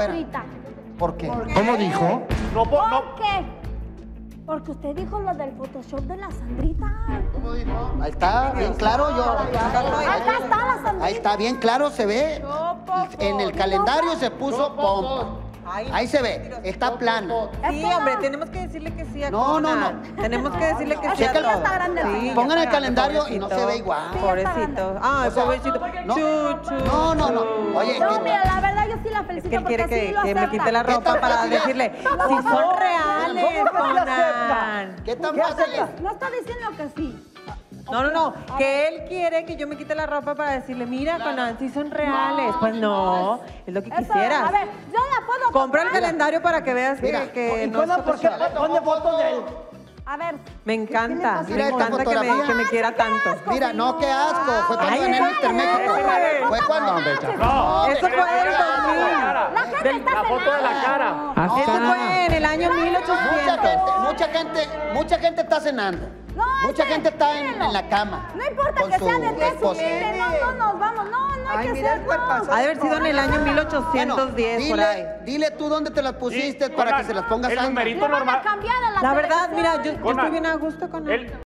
espera. Rita. ¿Por qué? ¿Cómo dijo? No, ¿Por qué? Porque usted dijo lo del Photoshop de la Sandrita. ¿Cómo dijo? Ahí está, bien claro. Acá está la Sandrita. Ahí está, bien claro, se ve. En el calendario se puso pompa. Ahí se ve, está plano. Sí, hombre, tenemos que decirle que sí a No, no, Conan. no. Tenemos que decirle que sí a Chécalo. todo. Está grande. Sí, Pongan ya el está calendario grande, y no se ve igual. Pobrecito. Ay, O sea, pobrecito. no. Chuchu. No, no, no. Oye, No, mira, la verdad yo sí la Es felicito que él porque quiere sí lo que me acepta. quite la ¿Qué ropa tan para fácil es? decirle si son reales, Conan. ¿qué tan fácil es? No está diciendo que sí. No, no, no. Que él quiere que yo me quite la ropa para decirle, mira, Conan, si son reales. Pues no, es lo que Eso, quisieras. a ver, yo la puedo Compra el comprar. calendario para que veas Mira, que ¿Y no es Conan por qué Photoshop. pone foto de él? A ver. Me encanta, Mira me esta encanta fotografía. que me quiera tanto. Mira, no, qué asco. Fue cuando Ay, gané el ay, Mister ay, México. ay, Fue cuando. No, Eso fue del 2000. La gente está La foto de la cenando. cara. Eso fue en el año 1800. Mucha gente está cenando. No, Mucha gente está mírenlo. en la cama. No importa con que su sea de tres esposa. no nos vamos. No hay que ser. Ha de haber sido en el año 1810, por ahí. Dile tú dónde te las pusiste Sí, para Conan, que se las pongas el a numerito Le van a normal. cambiar a la La verdad, televisión. mira, yo Conan, estoy bien a gusto con él.